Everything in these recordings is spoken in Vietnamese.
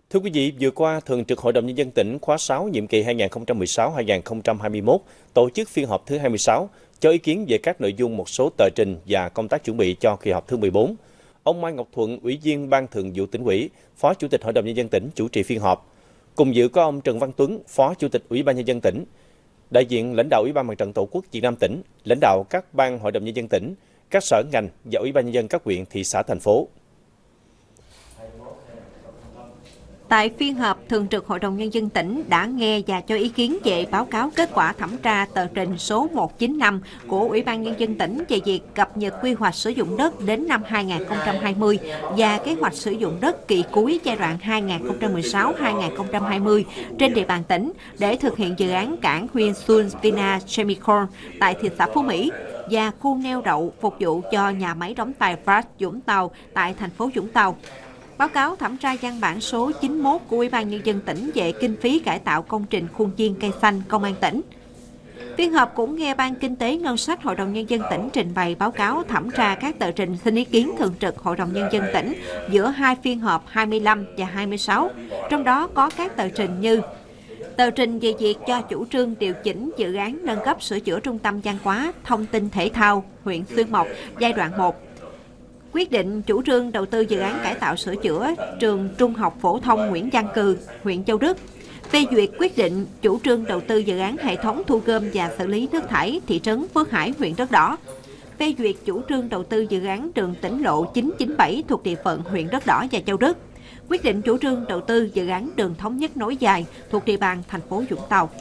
Thưa quý vị, vừa qua, Thường trực Hội đồng Nhân dân tỉnh khóa 6 nhiệm kỳ 2016-2021 tổ chức phiên họp thứ 26 cho ý kiến về các nội dung một số tờ trình và công tác chuẩn bị cho kỳ họp thứ 14. Ông Mai Ngọc Thuận, Ủy viên Ban Thường vụ Tỉnh ủy, Phó Chủ tịch Hội đồng Nhân dân tỉnh chủ trì phiên họp. Cùng dự có ông Trần Văn Tuấn, Phó Chủ tịch Ủy ban Nhân dân tỉnh, đại diện lãnh đạo Ủy ban Mặt trận Tổ quốc Việt Nam tỉnh, lãnh đạo các ban Hội đồng Nhân dân tỉnh, các sở ngành và Ủy ban Nhân dân các huyện, thị xã, thành phố. Tại phiên họp, Thường trực Hội đồng Nhân dân tỉnh đã nghe và cho ý kiến về báo cáo kết quả thẩm tra tờ trình số 195 của Ủy ban Nhân dân tỉnh về việc cập nhật quy hoạch sử dụng đất đến năm 2020 và kế hoạch sử dụng đất kỳ cuối giai đoạn 2016-2020 trên địa bàn tỉnh để thực hiện dự án cảng Huyên Xuân Vina Chemical tại thị xã Phú Mỹ và khu neo đậu phục vụ cho nhà máy đóng tàu Fast Vũng Tàu tại thành phố Vũng Tàu. Báo cáo thẩm tra văn bản số 91 của Ủy ban Nhân dân tỉnh về kinh phí cải tạo công trình khuôn viên cây xanh Công an tỉnh. Phiên họp cũng nghe Ban Kinh tế Ngân sách Hội đồng Nhân dân tỉnh trình bày báo cáo thẩm tra các tờ trình xin ý kiến Thường trực Hội đồng Nhân dân tỉnh giữa hai phiên họp 25 và 26, trong đó có các tờ trình như tờ trình về việc cho chủ trương điều chỉnh dự án nâng cấp sửa chữa trung tâm văn hóa, thông tin thể thao huyện Xuyên Mộc giai đoạn 1, quyết định chủ trương đầu tư dự án cải tạo sửa chữa trường Trung học phổ thông Nguyễn Văn Cừ, huyện Châu Đức, phê duyệt quyết định chủ trương đầu tư dự án hệ thống thu gom và xử lý nước thải thị trấn Phước Hải, huyện Đất Đỏ, phê duyệt chủ trương đầu tư dự án đường tỉnh lộ 997 thuộc địa phận huyện Đất Đỏ và Châu Đức, quyết định chủ trương đầu tư dự án đường thống nhất nối dài thuộc địa bàn thành phố Vũng Tàu.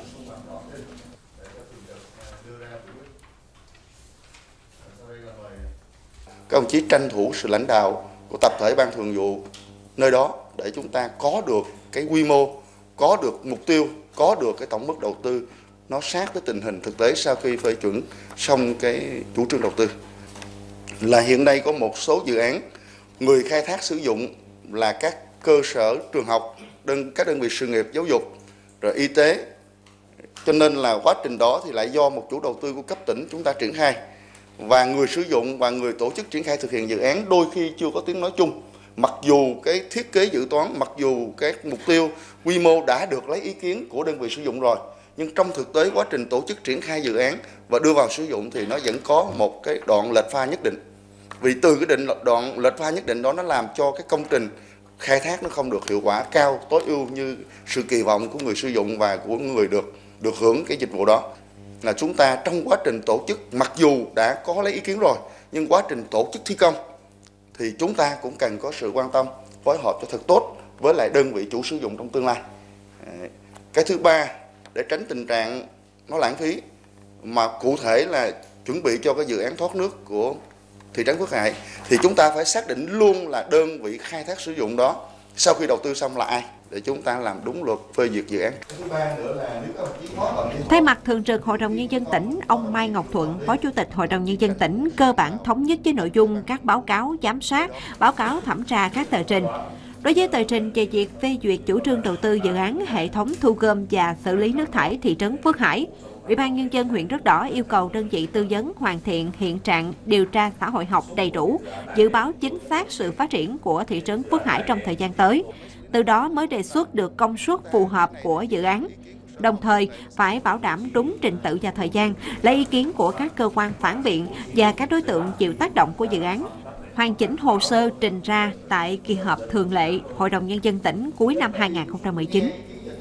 Các đồng chí tranh thủ sự lãnh đạo của tập thể ban thường vụ nơi đó để chúng ta có được cái quy mô, có được mục tiêu, có được cái tổng mức đầu tư nó sát với tình hình thực tế sau khi phê chuẩn xong cái chủ trương đầu tư. Là hiện nay có một số dự án người khai thác sử dụng là các cơ sở trường học, các đơn vị sự nghiệp giáo dục, rồi y tế. Cho nên là quá trình đó thì lại do một chủ đầu tư của cấp tỉnh chúng ta triển khai. Và người sử dụng và người tổ chức triển khai thực hiện dự án đôi khi chưa có tiếng nói chung. Mặc dù cái thiết kế dự toán, mặc dù các mục tiêu, quy mô đã được lấy ý kiến của đơn vị sử dụng rồi, nhưng trong thực tế quá trình tổ chức triển khai dự án và đưa vào sử dụng thì nó vẫn có một cái đoạn lệch pha nhất định. Vì từ cái đoạn lệch pha nhất định đó nó làm cho cái công trình khai thác nó không được hiệu quả cao, tối ưu như sự kỳ vọng của người sử dụng và của người được hưởng cái dịch vụ đó. Là chúng ta trong quá trình tổ chức, mặc dù đã có lấy ý kiến rồi, nhưng quá trình tổ chức thi công thì chúng ta cũng cần có sự quan tâm, phối hợp cho thật tốt với lại đơn vị chủ sử dụng trong tương lai. Cái thứ ba, để tránh tình trạng nó lãng phí, mà cụ thể là chuẩn bị cho cái dự án thoát nước của thị trấn Phước Hải, thì chúng ta phải xác định luôn là đơn vị khai thác sử dụng đó sau khi đầu tư xong là ai, để chúng ta làm đúng luật phê duyệt dự án. Thay mặt Thường trực Hội đồng Nhân dân tỉnh, ông Mai Ngọc Thuận, Phó Chủ tịch Hội đồng Nhân dân tỉnh cơ bản thống nhất với nội dung các báo cáo giám sát, báo cáo thẩm tra các tờ trình. Đối với tờ trình về việc phê duyệt chủ trương đầu tư dự án hệ thống thu gom và xử lý nước thải thị trấn Phước Hải, Ủy ban Nhân dân huyện Đất Đỏ yêu cầu đơn vị tư vấn hoàn thiện hiện trạng điều tra xã hội học đầy đủ, dự báo chính xác sự phát triển của thị trấn Phước Hải trong thời gian tới. Từ đó mới đề xuất được công suất phù hợp của dự án. Đồng thời, phải bảo đảm đúng trình tự và thời gian, lấy ý kiến của các cơ quan phản biện và các đối tượng chịu tác động của dự án. Hoàn chỉnh hồ sơ trình ra tại kỳ họp thường lệ Hội đồng Nhân dân tỉnh cuối năm 2019.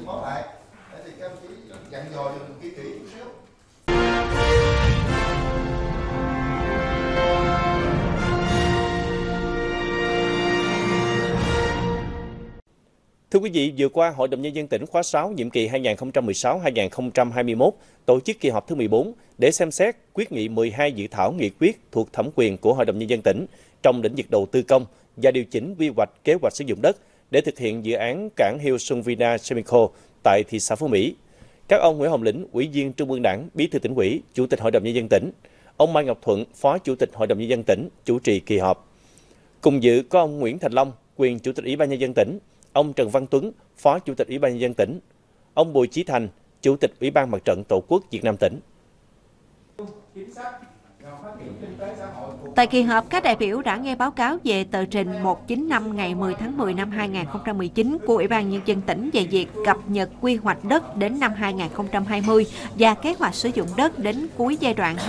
Thưa quý vị, vừa qua, Hội đồng Nhân dân tỉnh khóa 6 nhiệm kỳ 2016-2021 tổ chức kỳ họp thứ 14 để xem xét quyết nghị 12 dự thảo nghị quyết thuộc thẩm quyền của Hội đồng Nhân dân tỉnh trong lĩnh vực đầu tư công và điều chỉnh quy hoạch kế hoạch sử dụng đất để thực hiện dự án cảng Hiêu Xuân Vina Chemical tại thị xã Phú Mỹ. Các ông Nguyễn Hồng Lĩnh, Ủy viên Trung ương Đảng, Bí thư Tỉnh ủy, Chủ tịch Hội đồng Nhân dân tỉnh, ông Mai Ngọc Thuận, Phó Chủ tịch Hội đồng Nhân dân tỉnh chủ trì kỳ họp. Cùng dự có ông Nguyễn Thành Long, quyền Chủ tịch Ủy ban Nhân dân tỉnh, ông Trần Văn Tuấn, Phó Chủ tịch Ủy ban Nhân dân tỉnh, ông Bùi Chí Thành, Chủ tịch Ủy ban Mặt trận Tổ quốc Việt Nam tỉnh. Tại kỳ họp, các đại biểu đã nghe báo cáo về tờ trình 195 ngày 10 tháng 10 năm 2019 của Ủy ban Nhân dân tỉnh về việc cập nhật quy hoạch đất đến năm 2020 và kế hoạch sử dụng đất đến cuối giai đoạn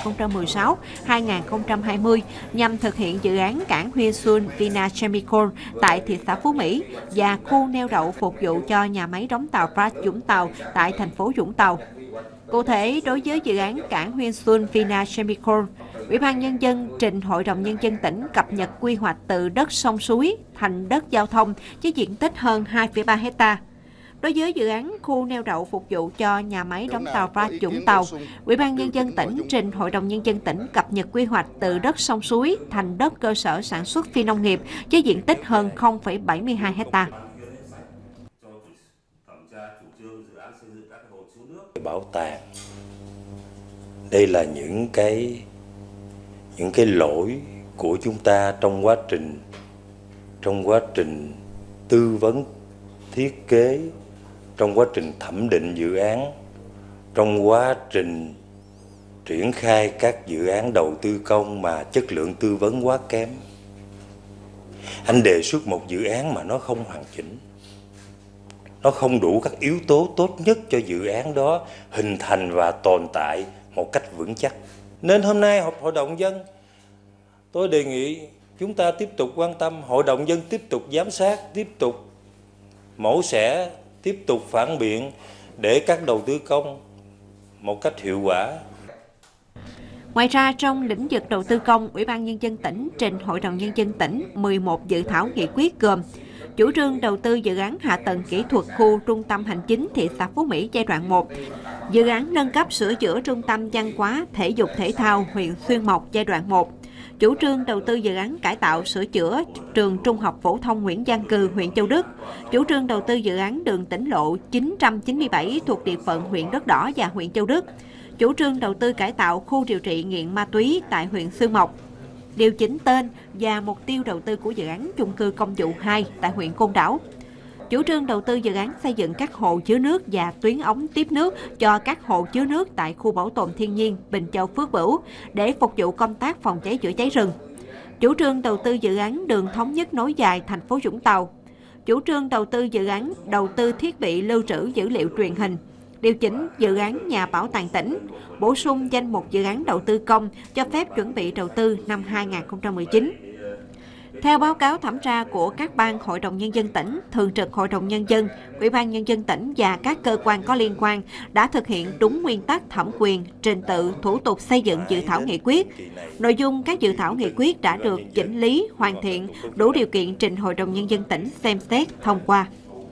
2016-2020 nhằm thực hiện dự án cảng Huy Xuân Vinachemicol tại thị xã Phú Mỹ và khu neo đậu phục vụ cho nhà máy đóng tàu Prat Vũng Tàu tại thành phố Vũng Tàu. Cụ thể, đối với dự án cảng Huy Xuân Vinachemicol, Ủy ban Nhân dân trình Hội đồng Nhân dân tỉnh cập nhật quy hoạch từ đất sông suối thành đất giao thông với diện tích hơn 2,3 hectare. Đối với dự án khu neo đậu phục vụ cho nhà máy đóng tàu Prat Vũng Tàu, Ủy ban Nhân dân tỉnh trình Hội đồng Nhân dân tỉnh cập nhật quy hoạch từ đất sông suối thành đất cơ sở sản xuất phi nông nghiệp với diện tích hơn 0,72 hectare. Bảo tàng, đây là những cái lỗi của chúng ta trong quá trình tư vấn thiết kế, trong quá trình thẩm định dự án, trong quá trình triển khai các dự án đầu tư công mà chất lượng tư vấn quá kém. Anh đề xuất một dự án mà nó không hoàn chỉnh, nó không đủ các yếu tố tốt nhất cho dự án đó hình thành và tồn tại một cách vững chắc. Nên hôm nay họp Hội đồng dân, tôi đề nghị chúng ta tiếp tục quan tâm, Hội đồng dân tiếp tục giám sát, tiếp tục mổ xẻ, tiếp tục phản biện để các đầu tư công một cách hiệu quả. Ngoài ra, trong lĩnh vực đầu tư công, Ủy ban Nhân dân tỉnh trình Hội đồng Nhân dân tỉnh 11 dự thảo nghị quyết gồm chủ trương đầu tư dự án hạ tầng kỹ thuật khu trung tâm hành chính thị xã Phú Mỹ giai đoạn 1, dự án nâng cấp sửa chữa trung tâm văn hóa, thể dục thể thao huyện Xuyên Mộc giai đoạn 1, chủ trương đầu tư dự án cải tạo sửa chữa trường Trung học phổ thông Nguyễn Văn Cừ huyện Châu Đức, chủ trương đầu tư dự án đường tỉnh lộ 997 thuộc địa phận huyện Đất Đỏ và huyện Châu Đức, chủ trương đầu tư cải tạo khu điều trị nghiện ma túy tại huyện Xuyên Mộc, điều chỉnh tên và mục tiêu đầu tư của dự án chung cư Công vụ 2 tại huyện Côn Đảo. Chủ trương đầu tư dự án xây dựng các hồ chứa nước và tuyến ống tiếp nước cho các hồ chứa nước tại khu bảo tồn thiên nhiên Bình Châu Phước Bửu để phục vụ công tác phòng cháy chữa cháy rừng. Chủ trương đầu tư dự án đường thống nhất nối dài thành phố Vũng Tàu. Chủ trương đầu tư dự án đầu tư thiết bị lưu trữ dữ liệu truyền hình. Điều chỉnh dự án nhà bảo tàng tỉnh, bổ sung danh mục dự án đầu tư công cho phép chuẩn bị đầu tư năm 2019. Theo báo cáo thẩm tra của các ban Hội đồng Nhân dân tỉnh, Thường trực Hội đồng Nhân dân, Ủy ban Nhân dân tỉnh và các cơ quan có liên quan đã thực hiện đúng nguyên tắc thẩm quyền, trình tự, thủ tục xây dựng dự thảo nghị quyết. Nội dung các dự thảo nghị quyết đã được chỉnh lý, hoàn thiện, đủ điều kiện trình Hội đồng Nhân dân tỉnh xem xét, thông qua.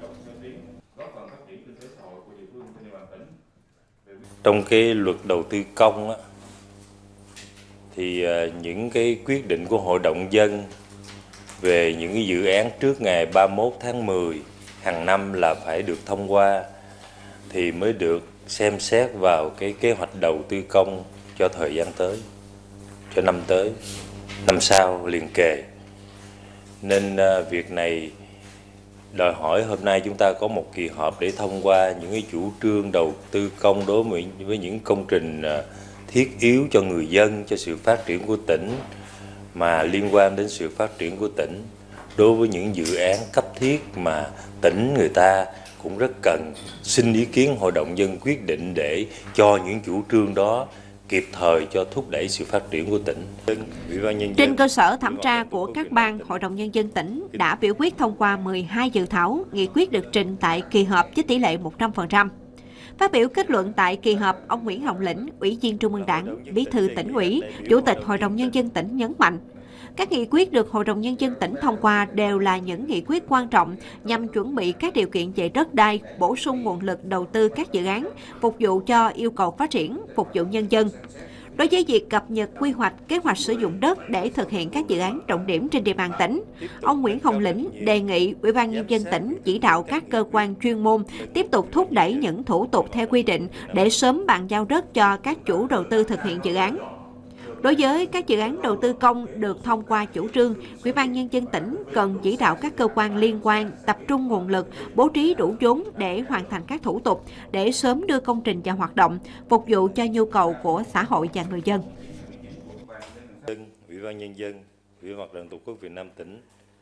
Trong cái luật đầu tư công á, thì những cái quyết định của Hội đồng dân về những cái dự án trước ngày 31 tháng 10 hàng năm là phải được thông qua thì mới được xem xét vào cái kế hoạch đầu tư công cho thời gian tới, cho năm tới, năm sau liền kề. Nên việc này đòi hỏi hôm nay chúng ta có một kỳ họp để thông qua những cái chủ trương đầu tư công đối với những công trình thiết yếu cho người dân, cho sự phát triển của tỉnh, mà liên quan đến sự phát triển của tỉnh, đối với những dự án cấp thiết mà tỉnh người ta cũng rất cần xin ý kiến Hội đồng dân quyết định để cho những chủ trương đó kịp thời cho thúc đẩy sự phát triển của tỉnh. Trên cơ sở thẩm tra của các ban, Hội đồng Nhân dân tỉnh đã biểu quyết thông qua 12 dự thảo, nghị quyết được trình tại kỳ họp với tỷ lệ 100%. Phát biểu kết luận tại kỳ họp, ông Nguyễn Hồng Lĩnh, Ủy viên Trung ương Đảng, Bí thư Tỉnh ủy, Chủ tịch Hội đồng Nhân dân tỉnh nhấn mạnh, các nghị quyết được Hội đồng Nhân dân tỉnh thông qua đều là những nghị quyết quan trọng nhằm chuẩn bị các điều kiện về đất đai, bổ sung nguồn lực đầu tư các dự án, phục vụ cho yêu cầu phát triển, phục vụ nhân dân. Đối với việc cập nhật quy hoạch, kế hoạch sử dụng đất để thực hiện các dự án trọng điểm trên địa bàn tỉnh, ông Nguyễn Hồng Lĩnh đề nghị Ủy ban Nhân dân tỉnh chỉ đạo các cơ quan chuyên môn tiếp tục thúc đẩy những thủ tục theo quy định để sớm bàn giao đất cho các chủ đầu tư thực hiện dự án. Đối với các dự án đầu tư công được thông qua chủ trương, Ủy ban Nhân dân tỉnh cần chỉ đạo các cơ quan liên quan tập trung nguồn lực, bố trí đủ vốn để hoàn thành các thủ tục, để sớm đưa công trình vào hoạt động, phục vụ cho nhu cầu của xã hội và người dân. Ủy ban Nhân dân, Ủy ban Mặt trận Tổ quốc Việt Nam tỉnh.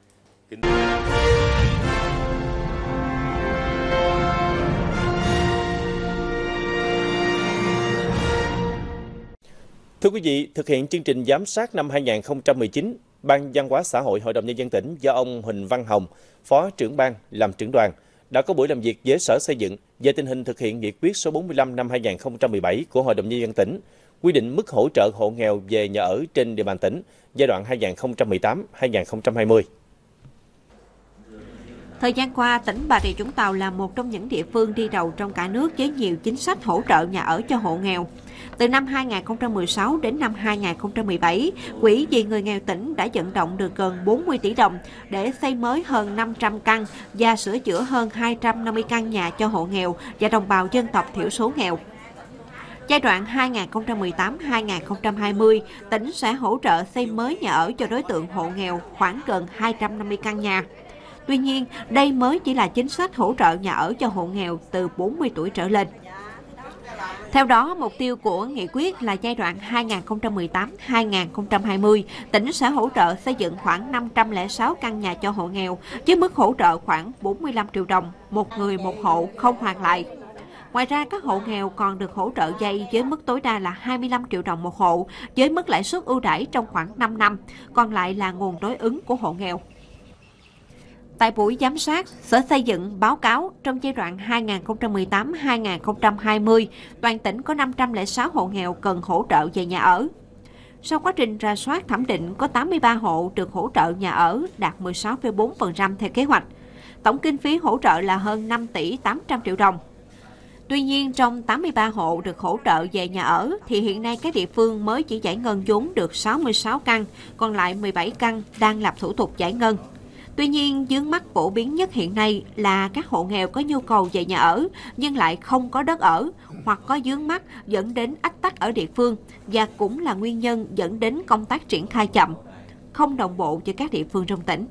Thưa quý vị, thực hiện chương trình giám sát năm 2019, Ban Văn hóa Xã hội Hội đồng Nhân dân tỉnh do ông Huỳnh Văn Hồng, Phó trưởng ban làm trưởng đoàn, đã có buổi làm việc với Sở Xây dựng về tình hình thực hiện nghị quyết số 45 năm 2017 của Hội đồng Nhân dân tỉnh, quy định mức hỗ trợ hộ nghèo về nhà ở trên địa bàn tỉnh giai đoạn 2018-2020. Thời gian qua, tỉnh Bà Rịa Vũng Tàu là một trong những địa phương đi đầu trong cả nước với nhiều chính sách hỗ trợ nhà ở cho hộ nghèo. Từ năm 2016 đến năm 2017, Quỹ vì người nghèo tỉnh đã vận động được gần 40 tỷ đồng để xây mới hơn 500 căn và sửa chữa hơn 250 căn nhà cho hộ nghèo và đồng bào dân tộc thiểu số nghèo. Giai đoạn 2018-2020, tỉnh sẽ hỗ trợ xây mới nhà ở cho đối tượng hộ nghèo khoảng gần 250 căn nhà. Tuy nhiên, đây mới chỉ là chính sách hỗ trợ nhà ở cho hộ nghèo từ 40 tuổi trở lên. Theo đó, mục tiêu của nghị quyết là giai đoạn 2018-2020, tỉnh sẽ hỗ trợ xây dựng khoảng 506 căn nhà cho hộ nghèo, với mức hỗ trợ khoảng 45 triệu đồng, một người một hộ không hoàn lại. Ngoài ra, các hộ nghèo còn được hỗ trợ vay với mức tối đa là 25 triệu đồng một hộ, với mức lãi suất ưu đãi trong khoảng 5 năm, còn lại là nguồn đối ứng của hộ nghèo. Tại buổi giám sát, Sở Xây dựng báo cáo trong giai đoạn 2018-2020, toàn tỉnh có 506 hộ nghèo cần hỗ trợ về nhà ở. Sau quá trình rà soát thẩm định, có 83 hộ được hỗ trợ nhà ở, đạt 16,4% theo kế hoạch. Tổng kinh phí hỗ trợ là hơn 5 tỷ 800 triệu đồng. Tuy nhiên, trong 83 hộ được hỗ trợ về nhà ở, thì hiện nay các địa phương mới chỉ giải ngân vốn được 66 căn, còn lại 17 căn đang làm thủ tục giải ngân. Tuy nhiên, vướng mắc phổ biến nhất hiện nay là các hộ nghèo có nhu cầu về nhà ở nhưng lại không có đất ở, hoặc có vướng mắc dẫn đến ách tắc ở địa phương, và cũng là nguyên nhân dẫn đến công tác triển khai chậm, không đồng bộ cho các địa phương trong tỉnh.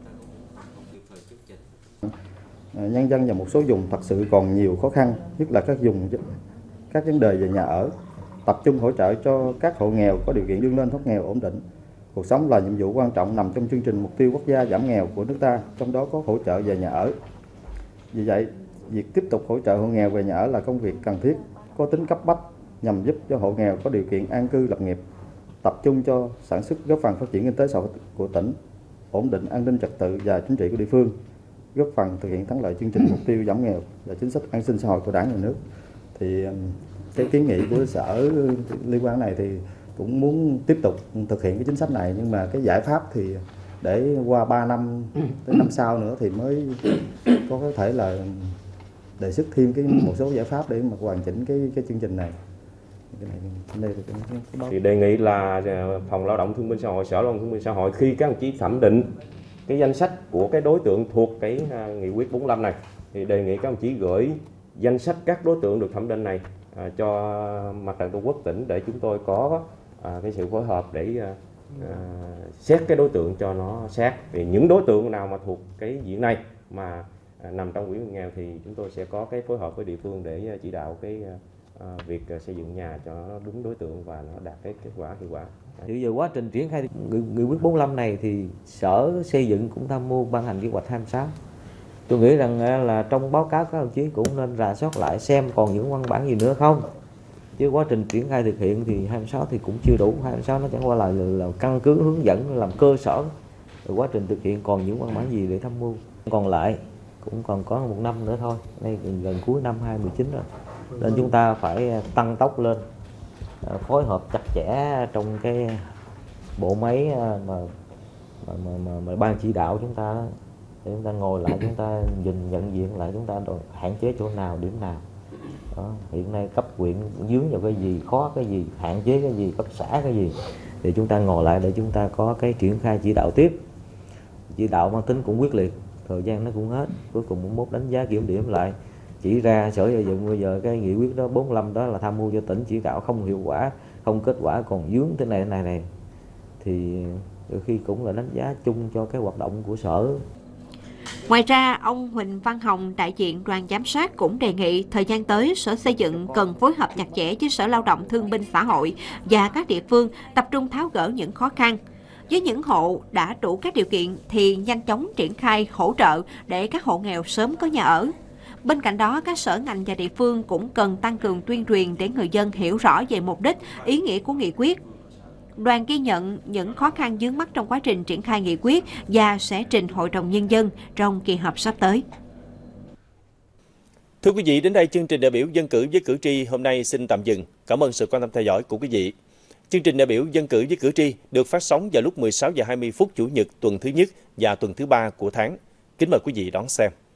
Nhân dân và một số vùng thật sự còn nhiều khó khăn, nhất là các vùng các vấn đề về nhà ở, tập trung hỗ trợ cho các hộ nghèo có điều kiện vươn lên thoát nghèo ổn định. Cuộc sống là nhiệm vụ quan trọng nằm trong chương trình mục tiêu quốc gia giảm nghèo của nước ta, trong đó có hỗ trợ về nhà ở. Vì vậy, việc tiếp tục hỗ trợ hộ nghèo về nhà ở là công việc cần thiết, có tính cấp bách nhằm giúp cho hộ nghèo có điều kiện an cư lập nghiệp, tập trung cho sản xuất góp phần phát triển kinh tế xã hội của tỉnh, ổn định an ninh trật tự và chính trị của địa phương, góp phần thực hiện thắng lợi chương trình mục tiêu giảm nghèo và chính sách an sinh xã hội của Đảng, Nhà nước. Thì cái kiến nghị của Sở liên quan này thì cũng muốn tiếp tục thực hiện cái chính sách này, nhưng mà cái giải pháp thì để qua 3 năm tới năm sau nữa thì mới có thể là đề xuất thêm một số giải pháp để mà hoàn chỉnh cái chương trình này. Thì đề nghị là Phòng Lao động Thương binh Xã hội, Sở Lao động Thương binh Xã hội khi các đồng chí thẩm định cái danh sách của cái đối tượng thuộc cái nghị quyết 45 này, thì đề nghị các đồng chí gửi danh sách các đối tượng được thẩm định này cho Mặt trận Tổ quốc tỉnh để chúng tôi có cái sự phối hợp để xét cái đối tượng cho nó sát. Vì những đối tượng nào mà thuộc cái diện này mà nằm trong quỹ người nghèo thì chúng tôi sẽ có cái phối hợp với địa phương để chỉ đạo cái việc xây dựng nhà cho nó đúng đối tượng và nó đạt cái kết quả hiệu quả. Từ giờ quá trình triển khai nghị quyết 45 này thì Sở Xây dựng cũng tham mưu ban hành kế hoạch 26. Tôi nghĩ rằng là trong báo cáo các đồng chí cũng nên rà soát lại xem còn những văn bản gì nữa không. Chứ quá trình triển khai thực hiện thì 26 thì cũng chưa đủ, 26 nó chẳng qua là căn cứ hướng dẫn làm cơ sở. Rồi quá trình thực hiện còn những văn bản gì để tham mưu. Còn lại cũng còn có 1 năm nữa thôi, đây gần cuối năm 2019 rồi. Nên chúng ta phải tăng tốc lên, phối hợp chặt chẽ trong cái bộ máy mà ban chỉ đạo chúng ta đó, để chúng ta ngồi lại, chúng ta nhận diện lại chúng ta hạn chế chỗ nào, điểm nào. Đó, hiện nay cấp huyện dướng vào cái gì, khó cái gì, hạn chế cái gì, cấp xã cái gì, thì chúng ta ngồi lại để chúng ta có cái triển khai chỉ đạo tiếp. Chỉ đạo mang tính cũng quyết liệt, thời gian nó cũng hết, cuối cùng mốt đánh giá kiểm điểm lại, chỉ ra Sở Xây dựng bây giờ cái nghị quyết đó 45 đó là tham mưu cho tỉnh chỉ đạo không hiệu quả, không kết quả, còn dướng thế này thì đôi khi cũng là đánh giá chung cho cái hoạt động của Sở. Ngoài ra, ông Huỳnh Văn Hồng, đại diện đoàn giám sát cũng đề nghị thời gian tới, Sở Xây dựng cần phối hợp chặt chẽ với Sở Lao động Thương binh Xã hội và các địa phương tập trung tháo gỡ những khó khăn. Với những hộ đã đủ các điều kiện thì nhanh chóng triển khai hỗ trợ để các hộ nghèo sớm có nhà ở. Bên cạnh đó, các sở ngành và địa phương cũng cần tăng cường tuyên truyền để người dân hiểu rõ về mục đích, ý nghĩa của nghị quyết. Đoàn ghi nhận những khó khăn vướng mắc trong quá trình triển khai nghị quyết và sẽ trình Hội đồng Nhân dân trong kỳ họp sắp tới. Thưa quý vị, đến đây chương trình đại biểu dân cử với cử tri hôm nay xin tạm dừng. Cảm ơn sự quan tâm theo dõi của quý vị. Chương trình đại biểu dân cử với cử tri được phát sóng vào lúc 16:20 Chủ nhật tuần thứ nhất và tuần thứ ba của tháng. Kính mời quý vị đón xem.